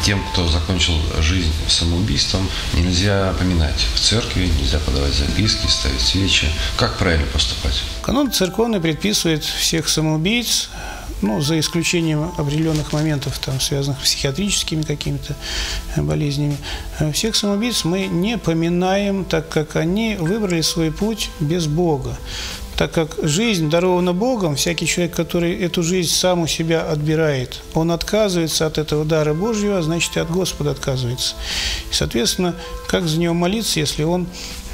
Тем, кто закончил жизнь самоубийством, нельзя поминать в церкви, нельзя подавать записки, ставить свечи. Как правильно поступать? Канон церковный предписывает всех самоубийц, за исключением определенных моментов, связанных с психиатрическими какими-то болезнями, всех самоубийц мы не поминаем, так как они выбрали свой путь без Бога. Так как жизнь дарована Богом, всякий человек, который эту жизнь сам у себя отбирает, он отказывается от этого дара Божьего, а значит, и от Господа отказывается. И, соответственно, как за него молиться, если он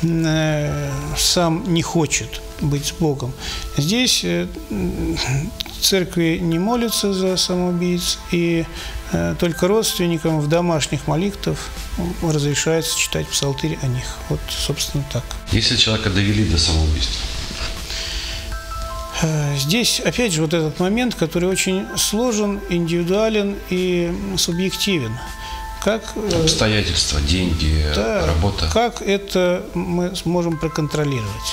сам не хочет быть с Богом? Здесь церкви не молятся за самоубийц, и только родственникам в домашних молитвах разрешается читать псалтырь о них. Вот, собственно, так. Если человека довели до самоубийства? Здесь, опять же, вот этот момент, который очень сложен, индивидуален и субъективен. Как обстоятельства, деньги, работа. Как это мы сможем проконтролировать?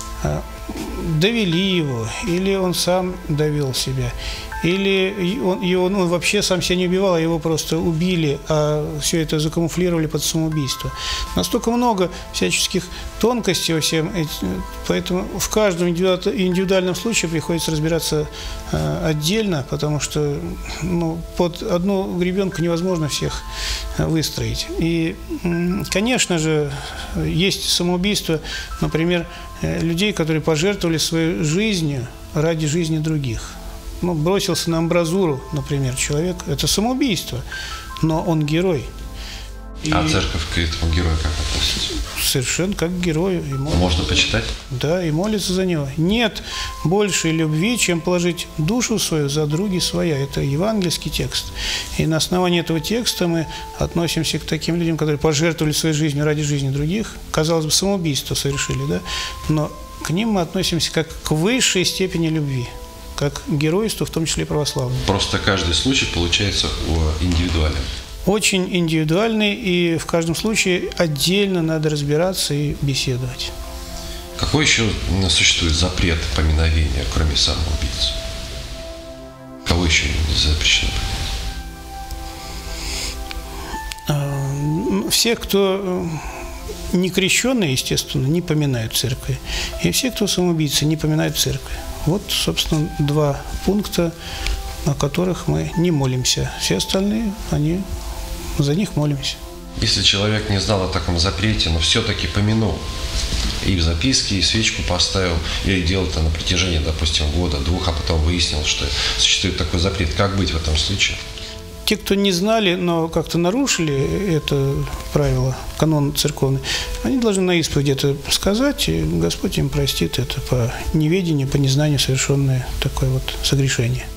Довели его, или он сам довел себя, или он вообще сам себя не убивал, а его просто убили, а все это закамуфлировали под самоубийство. Настолько много всяческих тонкостей во всем, поэтому в каждом индивидуальном случае приходится разбираться отдельно, потому что под одну гребенку невозможно всех выстроить. И, конечно же, есть самоубийство, например, людей, которые пожертвовали своей жизнью ради жизни других. Бросился на амбразуру, например, человек. Это самоубийство, но он герой. А церковь к этому герою как относится? Совершенно как к герою. Можно почитать? Да, и молиться за него. Нет большей любви, чем положить душу свою за други своя. Это евангельский текст. И на основании этого текста мы относимся к таким людям, которые пожертвовали своей жизнью ради жизни других. Казалось бы, самоубийство совершили, да? Но к ним мы относимся как к высшей степени любви, как к геройству, в том числе и православному. Просто каждый случай получается индивидуален. Очень индивидуальный, и в каждом случае отдельно надо разбираться и беседовать. Какой еще существует запрет поминовения, кроме самоубийц? Кого еще запрещено поминать? Все, кто не крещенные, естественно, не поминают церкви. И все, кто самоубийцы, не поминают церкви. Вот, собственно, два пункта, на которых мы не молимся. Все остальные, за них молимся. Если человек не знал о таком запрете, но все-таки помянул, и в записке, и свечку поставил, или делал это на протяжении, допустим, года-двух, а потом выяснил, что существует такой запрет, как быть в этом случае? Те, кто не знали, но как-то нарушили это правило, канон церковный, они должны на исповеди это сказать, и Господь им простит это по неведению, по незнанию совершенное такое вот согрешение.